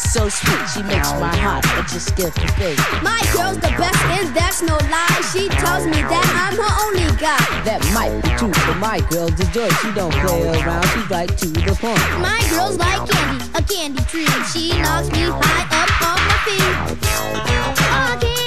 so sweet, she makes my heart just skip a beat. My girl's the best and that's no lie. She tells me that I'm her only guy. That might be true, but my girl's a joy. She don't play around, she's right to the point. My girl's like candy, a candy tree. She knocks me high up on my feet. Oh,